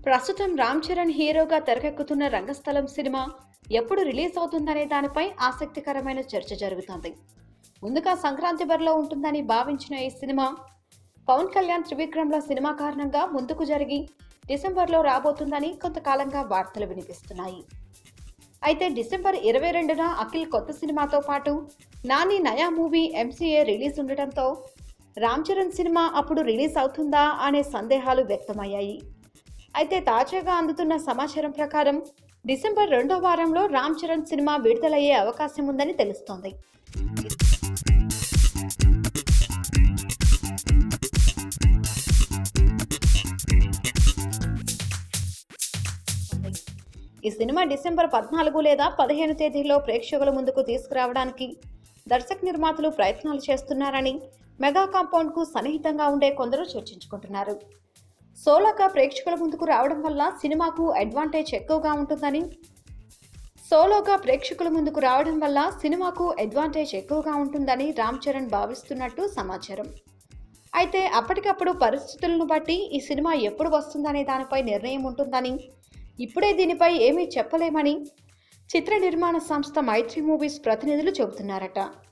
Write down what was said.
ప్రస్తుతం రామ్ చరణ్ హీరోగా తెరకెక్కుతున్న రంగస్థలం సినిమా ఎప్పుడు రిలీజ్ అవుతుందనే దానిపై ఆసక్తికరమైన చర్చ జరుగుతోంది. ముందుగా సంక్రాంతి బరిలో ఉంటుందని భావించిన ఈ సినిమా పవన్ కళ్యాణ్ త్రివిక్రమ్ల సినిమా కారణంగా ముందుకు జరిగి డిసెంబర్లో రాబోతుందని కొంతకాలంగా వార్తలు వినిపిస్తున్నాయి. అయితే డిసెంబర్ 22న అఖిల్ కొత్త సినిమాతో పాటు నాని నయా మూవీ ఎంసీఏ రిలీజ్ ఉండటంతో రామ్ చరణ్ సినిమా అప్పుడు రిలీజ్ అవుతుందా అనే సందేహాలు వ్యక్తమయ్యాయి. అయితే తాజాగా అందుతున్న సమాచారం ప్రకారం డిసెంబర్ 2వ వారంలో రామ్ చరణ్ సినిమా విడుదలయ్యే అవకాశం ఉందని తెలుస్తోంది. ఈ సినిమా డిసెంబర్ 14 లేదా 15 తేదీలో ప్రేక్షకుల ముందుకు తీసుకురావడానికి దర్శక నిర్మాతలు ప్రయత్నాలు చేస్తున్నారని మెగా కాంపౌండ్ కు సన్నిహితంగా ఉండే కొందరు చర్చించుకుంటున్నారు. సోలోగా ప్రేక్షకుల ముందుకు రావడం వల్ల సినిమాకు అడ్వాంటేజ్ ఎక్కువగా ఉంటుందని రామ్ చరణ్ భావిస్తున్నట్టు సమాచారం. అయితే అప్పటికప్పుడు పరిస్థితులను బట్టి ఈ సినిమా ఎప్పుడు వస్తుందనే దానిపై నిర్ణయం ఉంటుందని, ఇప్పుడే దీనిపై ఏమీ చెప్పలేమని చిత్ర నిర్మాణ సంస్థ మైత్రి మూవీస్ ప్రతినిధులు చెబుతున్నారట.